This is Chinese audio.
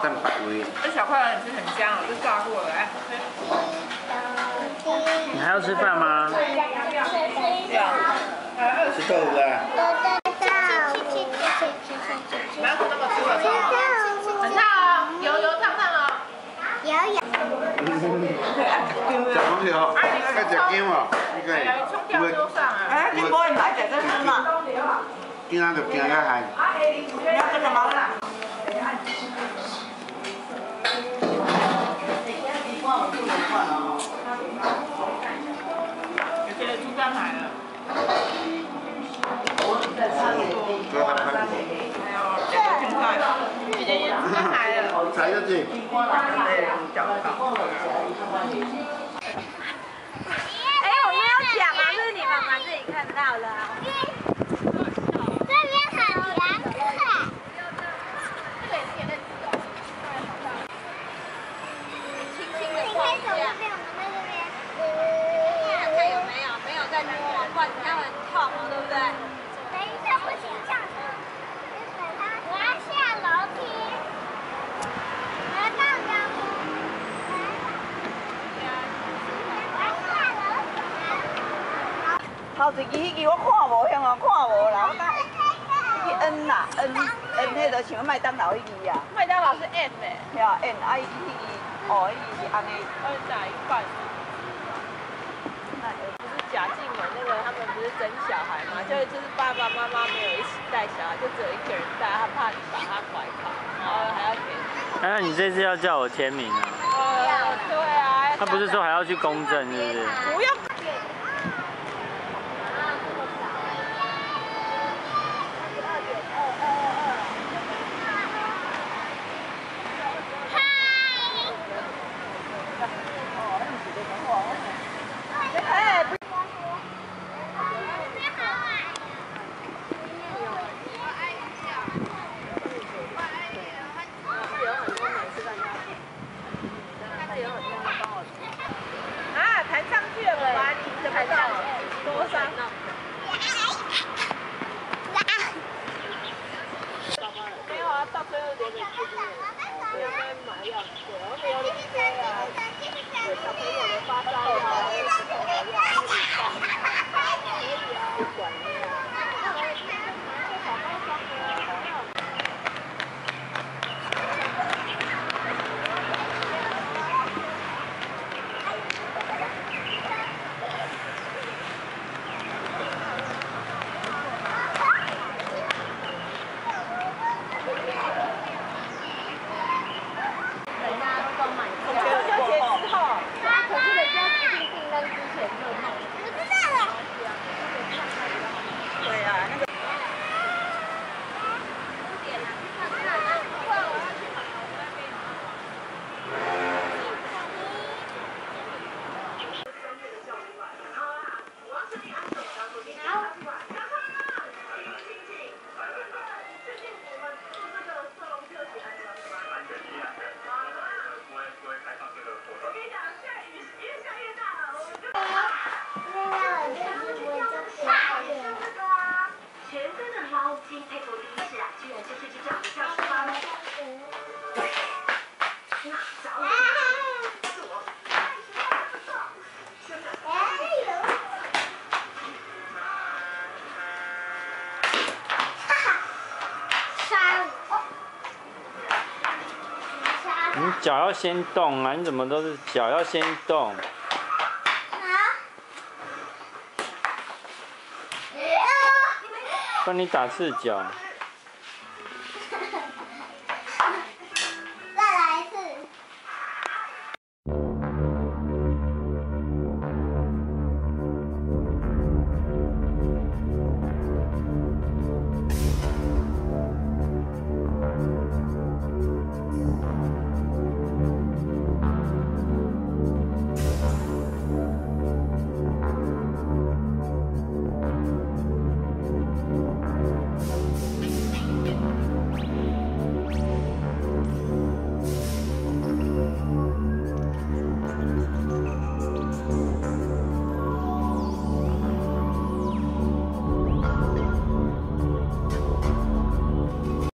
蛋白味。 这小块也是很香哦，是炸过的，哎。 你还要吃饭吗？ 对啊。 吃豆腐啊？ 不要吃那么粗的葱哦，很烫哦，油烫烫哦。 小朋友爱食姜哦，你可以。 葱掉桌上啊。 哎，你不会买这个是吗？ 今仔就姜较咸。 你要这个吗？ 有些人猪肝排了。 猪肝排。 还有这个青菜，姐姐猪肝排了。 才得劲。 哎，我没有讲啊，这是你妈妈自己看到的啊。这边很凉快。这个也是有点自动，轻轻的晃一下。看有没有？没有在摸，不然它会很痛哦，对不对？等一下，不行，上车。我要下楼梯。我要上高坡。 头一支迄支我看无，向我看无啦，我讲迄支 N 啦，N 迄个像麦当劳迄支啊。 麦当劳是 M 哎。 对啊 ，N 啊，迄支哦，迄支是安尼。 哪一半？不是贾静雯那个，他们不是生小孩嘛？就是爸爸妈妈没有一起带小孩，就只有一个人带，他怕你把他拐跑，然后还要给。 那你这次要叫我签名啊？ 对啊。 他不是说还要去公证，是不是？ 不用。弹上去了，爸爸，你的弹上多伤呢。没有啊，到最后连着去不要再买药，对，然后没有你飞啊，对小朋友的发烧药，止痛的药，可以啊，不管了呀。小包装的。 你脚要先动啊！你怎么都是脚要先动？帮你打赤脚。